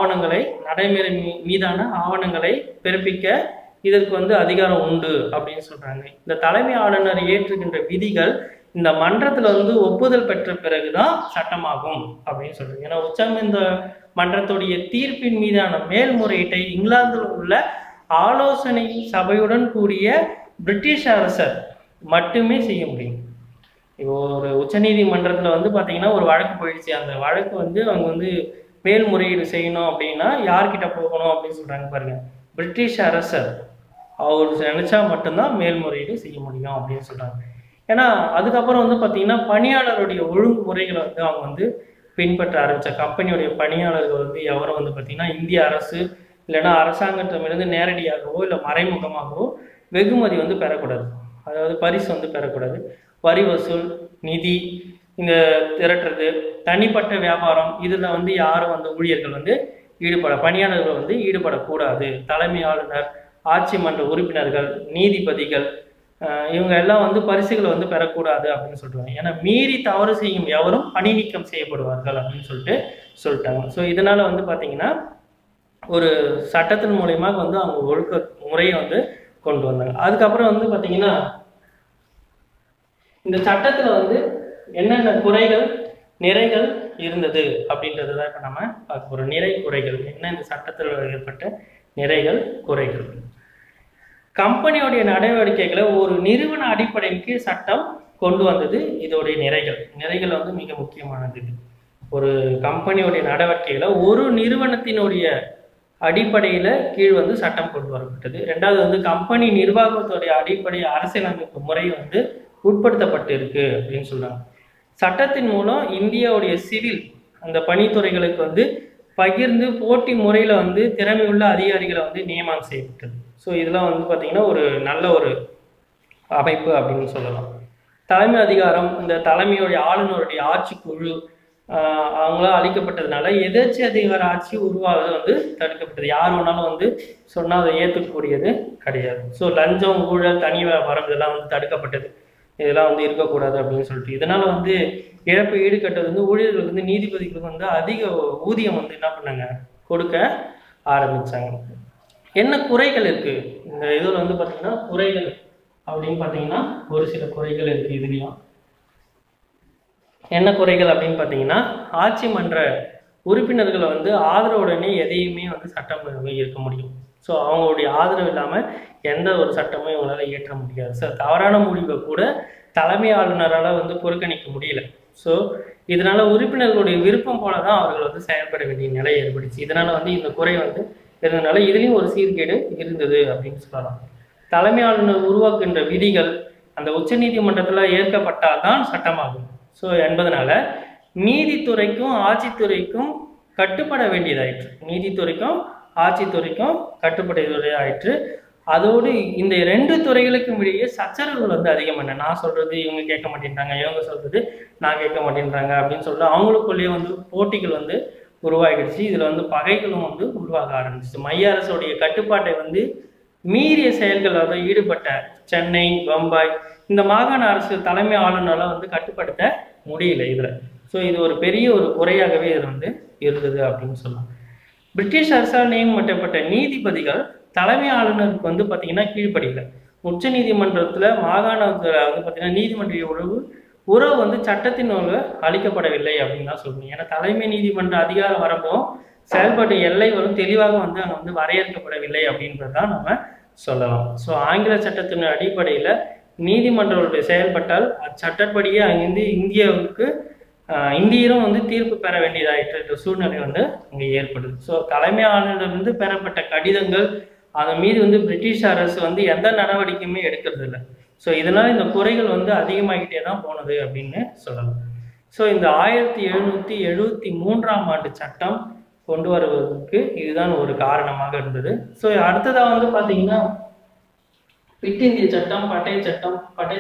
ஆவணங்களை பிறப்பிக்க இதற்கு வந்து அதிகாரம் உண்டு அப்படின்னு சொல்றாங்க. இந்த தலைமை ஆளுநர் ஏற்றுகின்ற விதிகள் இந்த மன்றத்துல வந்து ஒப்புதல் பெற்ற பிறகுதான் சட்டமாகும் அப்படின்னு சொல்றாங்க. ஏன்னா உச்சம் இந்த மன்றத்துடைய தீர்ப்பின் மீதான மேல்முறையீட்டை இங்கிலாந்தில் உள்ள ஆலோசனை சபையுடன் கூடிய பிரிட்டிஷ் அரசர் மட்டுமே செய்ய முடியும். இப்போ ஒரு உச்ச நீதிமன்றத்தில் வந்து பார்த்தீங்கன்னா ஒரு வழக்கு போயிடுச்சு, அந்த வழக்கு வந்து அவங்க வந்து மேல்முறையீடு செய்யணும் அப்படின்னா யார்கிட்ட போகணும் அப்படின்னு சொல்றாங்க பாருங்க, பிரிட்டிஷ் அரசர் அவர் நினைச்சா மட்டும்தான் மேல்முறையீடு செய்ய முடியும் அப்படின்னு சொல்றாங்க. ஏன்னா அதுக்கப்புறம் வந்து பார்த்தீங்கன்னா பணியாளருடைய ஒழுங்குமுறைகளை வந்து அவங்க வந்து பின்பற்ற ஆரம்பிச்ச கம்பெனியுடைய பணியாளர்கள் வந்து எவரும் வந்து பார்த்தீங்கன்னா இந்திய அரசு இல்லைன்னா அரசாங்கத்திடமிருந்து நேரடியாகவோ இல்லை மறைமுகமாகவோ வெகுமதி வந்து பெறக்கூடாது, அதாவது பரிசு வந்து பெறக்கூடாது. வரி வசூல், நிதி இந்த திரட்டுறது, தனிப்பட்ட வியாபாரம் இதில் வந்து யாரும் வந்து ஊழியர்கள் வந்து பணியாளர்கள் வந்து ஈடுபடக்கூடாது. தலைமை ஆளுநர், ஆட்சி மன்ற உறுப்பினர்கள், நீதிபதிகள் இவங்க எல்லாம் வந்து பரிசுகளை வந்து பெறக்கூடாது அப்படின்னு சொல்றாங்க. ஏன்னா மீறி தவறு செய்யும் எவரும் பணி நீக்கம் செய்யப்படுவார்கள் அப்படின்னு சொல்லிட்டாங்க. ஸோ இதனால வந்து பார்த்தீங்கன்னா ஒரு சட்டத்தின் மூலயமாக வந்து அவங்க ஒழுக்க முறையை வந்து கொண்டு வந்தாங்க. அதுக்கப்புறம் வந்து பார்த்தீங்கன்னா இந்த சட்டத்துல வந்து என்னென்ன குறைகள் நிறைகள் இருந்தது அப்படின்றது தான் இப்போ நம்ம பார்க்க போறோம். நிறை குறைகள் என்ன, இந்த சட்டத்தில் ஏற்பட்ட நிறைகள் குறைகள். கம்பெனியோடைய நடவடிக்கைகளை ஒரு நிறுவன அடிப்படையின் கீழ் சட்டம் கொண்டு வந்தது இதோடைய நிறைகள் வந்து மிக முக்கியமானது. ஒரு கம்பெனியோடைய நடவடிக்கைகளை ஒரு நிறுவனத்தினுடைய அடிப்படையில கீழ் வந்து சட்டம் கொண்டு வரப்பட்டது. ரெண்டாவது வந்து கம்பெனி நிர்வாகத்துடைய அடிப்படை அரசியலமைப்பு முறை வந்து உட்படுத்தப்பட்டு இருக்கு அப்படின்னு சொல்றாங்க. சட்டத்தின் மூலம் இந்தியாவுடைய சிவில் அந்த பணித்துறைகளுக்கு வந்து பகிர்ந்து போட்டி முறையில வந்து திறமையுள்ள அதிகாரிகளை வந்து நியமனம் செய்யப்பட்டது. ஸோ இதெல்லாம் வந்து பார்த்தீங்கன்னா ஒரு நல்ல ஒரு அமைப்பு அப்படின்னு சொல்லலாம். தலைமை அதிகாரம், இந்த தலைமையுடைய ஆளுநருடைய ஆட்சி குழு அவங்களாம் அளிக்கப்பட்டதுனால எதிர்ச்சி அதிகார ஆட்சி உருவாவது வந்து தடுக்கப்பட்டது. யார் வேணாலும் வந்து சொன்னால் அதை ஏற்றுக்கக்கூடியது கிடையாது. ஸோ லஞ்சம், ஊழல், தனி வியாபாரம் இதெல்லாம் வந்து தடுக்கப்பட்டது. இதெல்லாம் வந்து இருக்கக்கூடாது அப்படின்னு சொல்லிட்டு இதனால வந்து இழப்பை ஈடுகட்டது வந்து ஊழியர்களுக்கு வந்து நீதிபதிகளுக்கு வந்து அதிக ஊதியம் வந்து என்ன பண்ணாங்க கொடுக்க ஆரம்பித்தாங்க. என்ன குறைகள் இருக்குது இந்த இதில் வந்து பார்த்திங்கன்னா, குறைகள் அப்படின்னு பார்த்தீங்கன்னா ஒரு சில குறைகள் இருக்குது. இதுலேயும் என்ன குறைகள் அப்படின்னு பார்த்தீங்கன்னா, ஆட்சி மன்ற உறுப்பினர்களை வந்து ஆதரவுடனே எதையுமே வந்து சட்டம் இருக்க முடியும். ஸோ அவங்களுடைய ஆதரவு இல்லாமல் எந்த ஒரு சட்டமும் இவங்களால் இயற்ற முடியாது. ஸோ தவறான முடிவை கூட தலைமை ஆளுநரால் வந்து புறக்கணிக்க முடியல. ஸோ இதனால் உறுப்பினர்களுடைய விருப்பம் போல தான் அவர்கள் வந்து செயல்பட வேண்டிய நிலை ஏற்படுச்சு. இதனால் வந்து இந்த குறை வந்து இருந்ததுனால இதுலேயும் ஒரு சீர்கேடு இருந்தது அப்படின்னு சொல்லலாம். தலைமை ஆளுநர் உருவாக்குகின்ற விதிகள் அந்த உச்சநீதிமன்றத்தில் ஏற்கப்பட்டால் தான் சட்டமாகும். ஸோ என்பதனால நீதித்துறைக்கும் ஆட்சித்துறைக்கும் கட்டுப்பட வேண்டியதாயிற்று. நீதித்துறைக்கும் ஆட்சித்துறைக்கும் கட்டுப்படையதாயிற்று. அதோடு இந்த 2 துறைகளுக்கும் இடையே சச்சரவுகள் வந்து அதிகமான, நான் சொல்றது இவங்க கேட்க மாட்டேன்றாங்க, இவங்க சொல்றது நான் கேட்க மாட்டேன்றாங்க அப்படின்னு சொல்லிட்டு அவங்களுக்குள்ளேயே வந்து போட்டிகள் வந்து உருவாகிடுச்சு. இதில் வந்து பகைகளும் வந்து உருவாக ஆரம்பிச்சிச்சு. மைய அரசுடைய கட்டுப்பாட்டை வந்து மீறிய செயல்களில் ஈடுபட்ட சென்னை, பம்பாய் இந்த மாகாண அரசு தலைமை ஆளுநரால் வந்து கட்டுப்படுத்த முடியல இதில். ஸோ இது ஒரு பெரிய ஒரு குறையாகவே இது வந்து இருந்தது அப்படின்னு சொல்லலாம். பிரிட்டிஷ் அரசால் நியமிக்கப்பட்ட நீதிபதிகள் தலைமை ஆளுநருக்கு வந்து பார்த்திங்கன்னா கீழ்ப்படியல. உச்ச நீதிமன்றத்தில் மாகாணத்தில் வந்து பார்த்திங்கன்னா நீதிமன்ற உறவு வந்து சட்டத்தின் அளிக்கப்படவில்லை அப்படின்னு தான் சொல்லணும். ஏன்னா தலைமை நீதிமன்ற அதிகார வரம்பும் செயல்பாட்டு எல்லைகளும் தெளிவாக வந்து அங்கே வந்து வரையறுக்கப்படவில்லை அப்படின்றது தான் நம்ம சொல்லலாம். ஸோ ஆங்கில சட்டத்தின் அடிப்படையில் நீதிமன்றங்களுடைய செயல்பட்டால் அச்சட்டப்படியே அங்கிருந்து இந்தியரும் வந்து தீர்ப்பு பெற வேண்டியதாயிற்ற சூழ்நிலை வந்து அங்கே ஏற்படுது. ஸோ தலைமை ஆளுநரிலிருந்து பெறப்பட்ட கடிதங்கள் அதன் மீது வந்து பிரிட்டிஷ் அரசு வந்து எந்த நடவடிக்கையுமே எடுக்கிறது இல்லை. ஸோ இதனால் இந்த குறைகள் வந்து அதிகமாகிட்டே தான் போனது அப்படின்னு சொல்லலாம். ஸோ இந்த 1773ஆம் ஆண்டு சட்டம் கொண்டு வருவதற்கு இதுதான் ஒரு காரணமாக இருந்தது. ஸோ அடுத்ததாக வந்து பார்த்தீங்கன்னா பிட் இந்திய சட்டம், பட்டய சட்டம்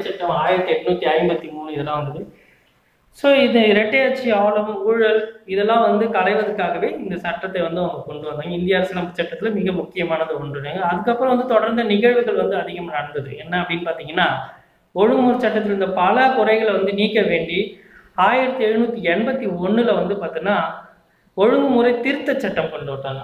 1853 இதெல்லாம் வந்தது. ஸோ இது இரட்டையாட்சி ஆளும் ஊழல் இதெல்லாம் வந்து களைவதற்காகவே இந்த சட்டத்தை வந்து அவங்க கொண்டு வந்தாங்க. இந்திய அரசியலமைப்பு சட்டத்தில் மிக முக்கியமானது ஒன்றுங்க. அதுக்கப்புறம் வந்து தொடர்ந்த நிகழ்வுகள் வந்து அதிகமாக நடந்தது. என்ன அப்படின்னு பார்த்தீங்கன்னா, ஒழுங்குமுறை சட்டத்தில் இருந்த பல குறைகளை வந்து நீக்க வேண்டி 1781 வந்து பார்த்தீங்கன்னா ஒழுங்குமுறை திருத்த சட்டம் கொண்டு வந்தாங்க.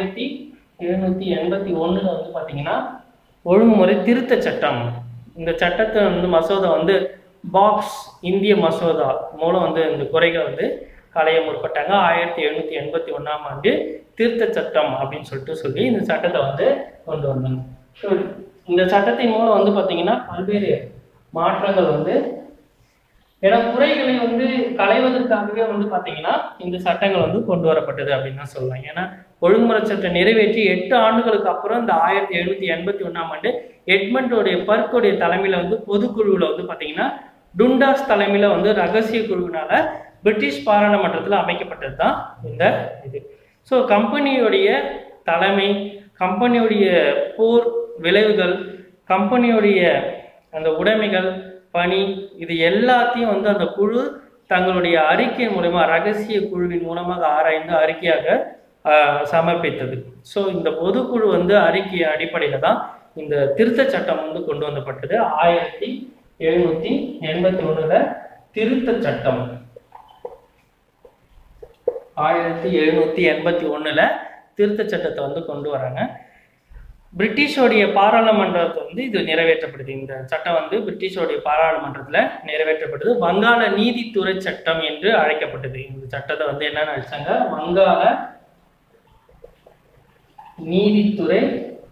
1781 வந்து பார்த்தீங்கன்னா ஒழுங்குமுறை திருத்த சட்டம். இந்த சட்டத்தை வந்து மசோதா வந்து பாக்ஸ் இந்திய மசோதா மூலம் வந்து இந்த குறைகளை வந்து களைய முற்பட்டாங்க. 1781ஆம் ஆண்டு திருத்த சட்டம் அப்படின்னு சொல்லி இந்த சட்டத்தை வந்து கொண்டு வந்தாங்க. ஸோ இந்த சட்டத்தின் மூலம் வந்து பார்த்தீங்கன்னா பல்வேறு மாற்றங்கள் வந்து, ஏன்னா குறைகளை வந்து களைவதற்காகவே வந்து பார்த்தீங்கன்னா இந்த சட்டங்கள் வந்து கொண்டு வரப்பட்டது அப்படின்னு தான் சொல்லலாம். ஏன்னா ஒழுங்குமுறை சட்டம் நிறைவேற்றி 8 ஆண்டுகளுக்கு அப்புறம் இந்த 1781ஆம் ஆண்டு எட்மண்டோடைய பர்க்குடைய தலைமையில் வந்து பொதுக்குழுவில் வந்து பார்த்தீங்கன்னா டுண்டாஸ் தலைமையில் வந்து ரகசிய குழுவினால பிரிட்டிஷ் பாராளுமன்றத்தில் அமைக்கப்பட்டது தான் இந்த இது. ஸோ கம்பெனியுடைய தலைமை, கம்பெனியுடைய போர் விளைவுகள், கம்பெனியுடைய அந்த உடைமைகள், பணி, இது எல்லாத்தையும் வந்து அந்த குழு தங்களுடைய அறிக்கை மூலமா ரகசிய குழுவின் மூலமாக ஆராய்ந்து அறிக்கையாக சமர்ப்பித்தது. ஸோ இந்த பொதுக்குழு வந்து அறிக்கை அடிப்படையில் தான் இந்த திருத்த சட்டம் வந்து கொண்டு வந்தப்பட்டது. 1781 திருத்த சட்டம் 1781 திருத்த சட்டத்தை வந்து கொண்டு வராங்க. பிரிட்டிஷோடைய பாராளுமன்றத்தை வந்து இது நிறைவேற்றப்படுது. இந்த சட்டம் வந்து பிரிட்டிஷோடைய பாராளுமன்றத்தில் நிறைவேற்றப்படுது. வங்காள நீதித்துறை சட்டம் என்று அழைக்கப்பட்டது. இந்த சட்டத்தை வந்து என்னன்னு அழைச்சாங்க, வங்காள நீதித்துறை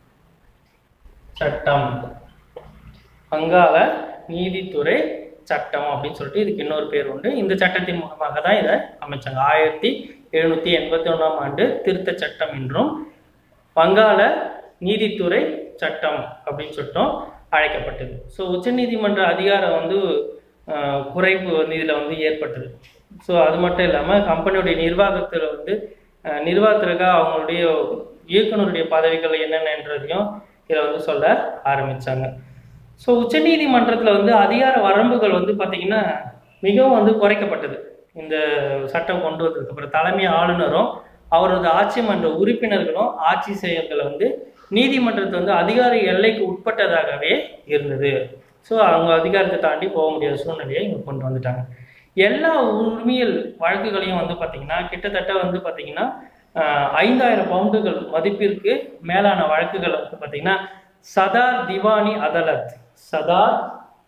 சட்டம். வங்காள நீதித்துறை சட்டம் அப்படின்னு சொல்லிட்டு இதுக்கு இன்னொரு பேர் உண்டு. இந்த சட்டத்தின் மூலமாக தான் இதை அமைச்சாங்க. 1781ஆம் ஆண்டு திருத்த சட்டம் என்றும் வங்காள நீதித்துறை சட்டம் அப்படின்னு சொல்லிட்டும் அழைக்கப்பட்டது. ஸோ உச்சநீதிமன்ற அதிகாரம் வந்து குறைப்பு வந்து இதில் வந்து ஏற்பட்டது. ஸோ அது மட்டும் இல்லாமல் கம்பெனியுடைய நிர்வாகத்திற்காக அவங்களுடைய இயக்குநருடைய பதவிகள் என்னென்னன்றதையும் இதில் வந்து சொல்ல ஆரம்பித்தாங்க. ஸோ உச்சநீதிமன்றத்தில் வந்து அதிகார வரம்புகள் வந்து பார்த்திங்கன்னா மிகவும் வந்து குறைக்கப்பட்டது. இந்த சட்டம் கொண்டு வந்ததுக்கு அப்புறம் தலைமை ஆளுநரும் அவரது ஆட்சி மன்ற உறுப்பினர்களும் ஆட்சி செயல்களை வந்து நீதிமன்றத்தை வந்து அதிகார எல்லைக்கு உட்பட்டதாகவே இருந்தது. ஸோ அவங்க அதிகாரத்தை தாண்டி போக முடியாத சூழ்நிலையை இங்கே கொண்டு வந்துட்டாங்க. எல்லா உரிமையல் வழக்குகளையும் வந்து பார்த்திங்கன்னா கிட்டத்தட்ட வந்து பார்த்திங்கன்னா 5000 பவுண்டுகள் மதிப்பிற்கு மேலான வழக்குகள் வந்து பார்த்தீங்கன்னா சதார் திவானி அதலத், சதார்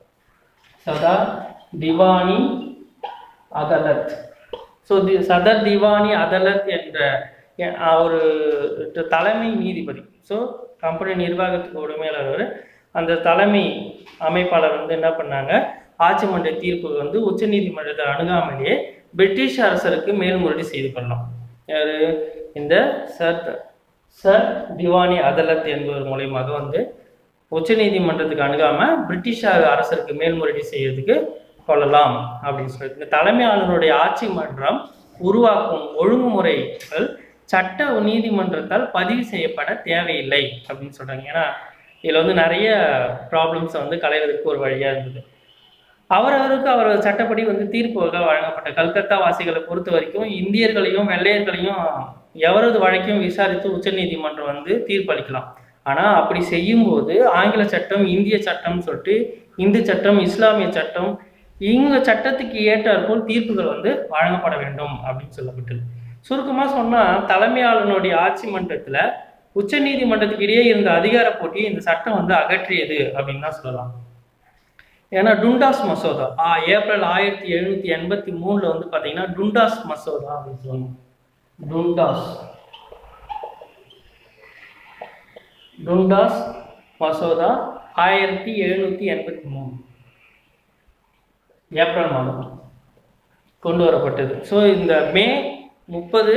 திவானி அதலத். ஸோ சதர் திவானி அதலத் என்ற ஒரு தலைமை நீதிபதி, ஸோ கம்பெனி நிர்வாகத்துக்கு உரிமையாளர், அந்த தலைமை அமைப்பாளர் வந்து என்ன பண்ணாங்க, ஆட்சி மன்ற தீர்ப்பு வந்து உச்ச நீதிமன்றத்தை அணுகாமலேயே பிரிட்டிஷ் அரசருக்கு மேல்முறையீடு செய்து கொள்ளலாம். யாரு? இந்த சர் திவானி அதலத் என்பவர் மூலயமாக வந்து உச்ச நீதிமன்றத்துக்கு அணுகாம பிரிட்டிஷ் அரசருக்கு மேல்முறையீடு செய்யறதுக்கு கொள்ளலாம் அப்படின்னு சொல்லி இந்த தலைமை ஆளுநருடைய ஆட்சி மன்றம் உருவாக்கும் ஒழுங்குமுறைகள் சட்ட நீதிமன்றத்தால் பதிவு செய்யப்பட தேவையில்லை அப்படின்னு சொல்றாங்க. ஏன்னா இதில் வந்து நிறைய ப்ராப்ளம்ஸை வந்து களைவதற்கு ஒரு வழியாக இருந்தது. அவரவருக்கு அவர் சட்டப்படி வந்து தீர்ப்புகள் வழங்கப்பட்ட கல்கத்தா வாசிகளை பொறுத்த வரைக்கும் இந்தியர்களையும் வெள்ளையர்களையும் எவரது வழக்கையும் விசாரித்து உச்ச நீதிமன்றம் வந்து தீர்ப்பளிக்கலாம். ஆனால் அப்படி செய்யும்போது ஆங்கில சட்டம், இந்திய சட்டம் சொல்லிட்டு இந்து சட்டம், இஸ்லாமிய சட்டம், இவங்க சட்டத்துக்கு ஏற்றாற்போல் தீர்ப்புகள் வந்து வழங்கப்பட வேண்டும் அப்படின்னு சொல்லப்பட்டது. சுருக்கமாக சொன்னால் தலைமை ஆளுநருடைய ஆட்சி மன்றத்தில் உச்ச நீதிமன்றத்துக்கு இடையே இருந்த அதிகார போட்டியை இந்த சட்டம் வந்து அகற்றியது அப்படின்னு தான் சொல்லலாம். ஏன்னா டுண்டாஸ் மசோதா ஏப்ரல் 1783 வந்து பார்த்தீங்கன்னா டுண்டாஸ் மசோதா அப்படின்னு சொல்லுவாங்க. டுண்டாஸ் மசோதா 1783 ஏப்ரல் மாதம் கொண்டு வரப்பட்டது. ஸோ இந்த மே 30,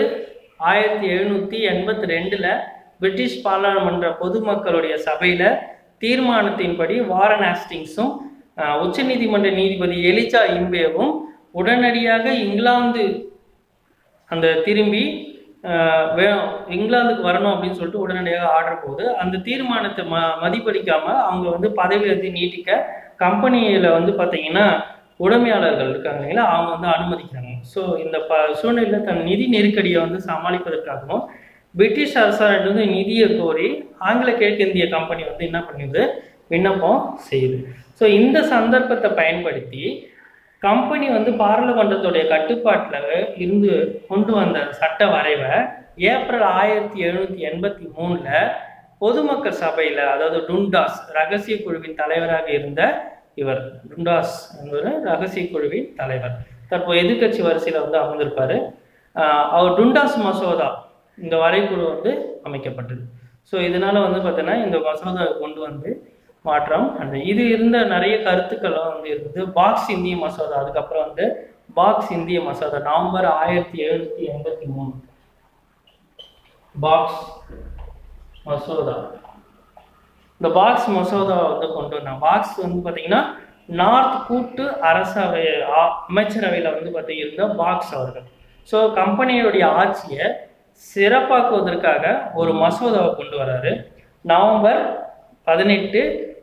1782 பிரிட்டிஷ் பாராளுமன்ற பொதுமக்களுடைய சபையில் தீர்மானத்தின்படி வாரன் ஹேஸ்டிங்ஸும் உச்ச நீதிமன்ற நீதிபதி எலிஜா இம்பேவும் உடனடியாக இங்கிலாந்து அந்த திரும்பி இங்கிலாந்துக்கு வரணும் அப்படின்னு சொல்லிட்டு உடனடியாக ஆர்டர் போகுது. அந்த தீர்மானத்தை மதிப்பளிக்காம அவங்க வந்து பதவியிலிருந்து நீட்டிக்க கம்பெனியில் வந்து பார்த்தீங்கன்னா உடைமையாளர்கள் இருக்காங்க இல்லைங்களா, அவங்க வந்து அனுமதிக்கிறாங்க. ஸோ இந்த சூழ்நிலையில் தன் நிதி நெருக்கடியை வந்து சமாளிப்பதற்காகவும் பிரிட்டிஷ் அரசாங்கம் நிதியை கோரி ஆங்கில கிழக்கிந்திய கம்பெனி வந்து என்ன பண்ணுது, விண்ணப்பம் செய்யுது. ஸோ இந்த சந்தர்ப்பத்தை பயன்படுத்தி கம்பெனி வந்து பாராளுமன்றத்துடைய கட்டுப்பாட்டில் இருந்து கொண்டு வந்த சட்ட வரைவை ஏப்ரல் 1783 பொதுமக்கள் சபையில், அதாவது டுண்டாஸ் ரகசிய குழுவின் தலைவராக இருந்த இவர், டுண்டாஸ் என்பவர் ரகசிய குழுவின் தலைவர், தற்போது எதிர்கட்சி வரிசையில் வந்து அமர்ந்திருப்பாரு. அவர் டுண்டாஸ் மசோதா இந்த வரைக்குழு வந்து அமைக்கப்பட்டது. ஸோ இதனால வந்து பார்த்தீங்கன்னா இந்த மசோதாவை கொண்டு வந்து மாற்றம் அந்த இது இருந்த நிறைய கருத்துக்கள்லாம் வந்து இருக்குது. பாக்ஸ் இந்திய மசோதா, அதுக்கப்புறம் வந்து பாக்ஸ் இந்திய மசோதா நவம்பர் 1783 பாக்ஸ் மசோதா. இந்த பாக்ஸ் மசோதா வந்து கொண்டு வந்தாங்க. பாக்ஸ் வந்து பார்த்தீங்கன்னா நார்த் கூட்டு அரசவை அமைச்சரவையில் வந்து பார்த்தீங்கன்னா பாக்ஸ் அவர்கள். ஸோ கம்பெனியுடைய ஆட்சியை சிறப்பாக்குவதற்காக ஒரு மசோதாவை கொண்டு வராரு. நவம்பர் 18,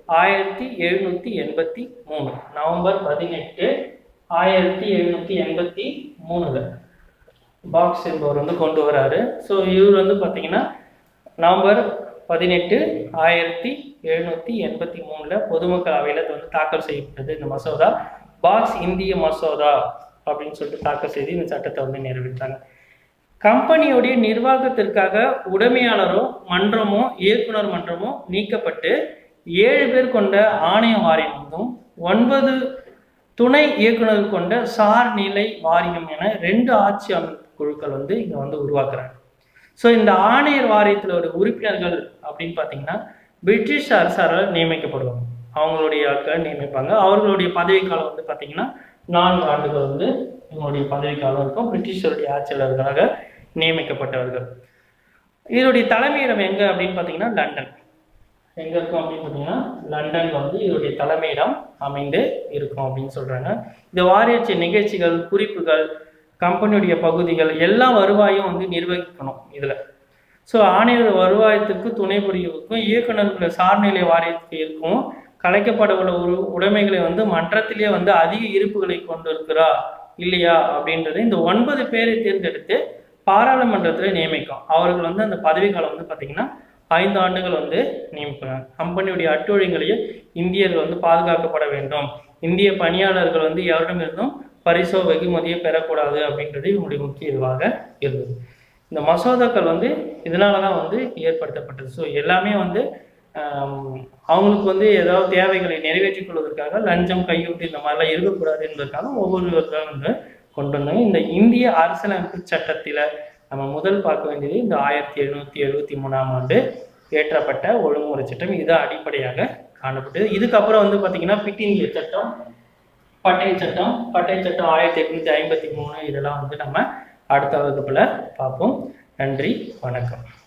1783 நவம்பர் 18, 1783 பாக்ஸ் என்பவர் வந்து கொண்டு வராரு. ஸோ இவர் வந்து பார்த்தீங்கன்னா நவம்பர் 18, 1783 பொதுமக்கள் அவையில் வந்து தாக்கல் செய்யப்பட்டது இந்த மசோதா. பாக்ஸ் இந்திய மசோதா அப்படின்னு சொல்லிட்டு தாக்கல் செய்து இந்த சட்டத்தை வந்து நிறைவேற்றாங்க. கம்பெனியுடைய நிர்வாகத்திற்காக உடைமையாளரோ மன்றமோ இயக்குனர் மன்றமோ நீக்கப்பட்டு 7 பேர் கொண்ட ஆணைய வாரியம் வந்தும் 9 துணை இயக்குனர் கொண்ட சார்நிலை வாரியம் என 2 ஆட்சி அமைப்பு குழுக்கள் வந்து இங்கே வந்து உருவாக்குறாங்க. ஸோ இந்த ஆணையர் வாரியத்தில் ஒரு உறுப்பினர்கள் அப்படின்னு பார்த்தீங்கன்னா பிரிட்டிஷ் அரசால் நியமிக்கப்படுவாங்க. அவங்களுடைய ஆட்கள் நியமிப்பாங்க. அவர்களுடைய பதவிக்காலம் வந்து பார்த்தீங்கன்னா 4 ஆண்டுகள் வந்து இவங்களுடைய பதவிக்காலம் இருக்கும். பிரிட்டிஷருடைய ஆட்சியாளர்களாக நியமிக்கப்பட்டவர்கள். இதனுடைய தலைமையிடம் எங்கே அப்படின்னு பார்த்தீங்கன்னா லண்டன். எங்கே இருக்கும் அப்படின்னு பார்த்தீங்கன்னா லண்டன் வந்து இதனுடைய தலைமையிடம் அமைந்து இருக்கும் அப்படின்னு சொல்கிறாங்க. இந்த வாரியற்ற நிகழ்ச்சிகள், குறிப்புகள், கம்பெனியுடைய பகுதிகள் எல்லா வருவாயும் வந்து நிர்வகிக்கணும் இதில். ஸோ ஆணையர் வருவாயத்திற்கு துணை புரிவுக்கும் இயக்குநர்கள் சார்நிலை வாரியத்துக்கு இருக்கும் கலைக்கப்பட உள்ள உடைமைகளை வந்து மன்றத்திலேயே வந்து அதிக இருப்புகளை கொண்டு இருக்கிறா இல்லையா அப்படின்றது இந்த 9 பேரை தேர்ந்தெடுத்து பாராளுமன்றத்தில் நியமிக்கும். அவர்கள் வந்து அந்த பதவிக்காலம் வந்து பார்த்தீங்கன்னா 5 ஆண்டுகள் வந்து நியமிப்பாங்க. கம்பெனியுடைய அட்டூழியங்களையும் இந்தியர்கள் வந்து பாதுகாக்கப்பட வேண்டும். இந்திய பணியாளர்கள் வந்து யாரிடமிருந்தும் பரிசோ வெகுமதியோ பெறக்கூடாது அப்படின்றது இவங்களுடைய முக்கிய இதுவாக இருந்தது. இந்த மசோதாக்கள் வந்து இதனால தான் வந்து ஏற்படுத்தப்பட்டது. ஸோ எல்லாமே வந்து அவங்களுக்கு வந்து ஏதாவது தேவைகளை நிறைவேற்றிக் கொள்வதற்காக லஞ்சம், கையூட்டு இந்த மாதிரிலாம் இருக்கக்கூடாது என்பதற்காக ஒவ்வொருவருக்காக வந்து கொண்டு வந்தாங்க. இந்த இந்திய அரசியலமைப்பு சட்டத்தில் நம்ம முதல் பார்க்க வேண்டியது இந்த 1773ஆம் ஆண்டு இயற்றப்பட்ட ஒழுங்குமுறை சட்டம். இது அடிப்படையாக காணப்பட்டது. இதுக்கப்புறம் வந்து பார்த்தீங்கன்னா பிட் இந்திய சட்டம், பட்டய சட்டம் 1853 இதெல்லாம் வந்து நம்ம அடுத்த வகுப்புல பார்ப்போம். நன்றி, வணக்கம்.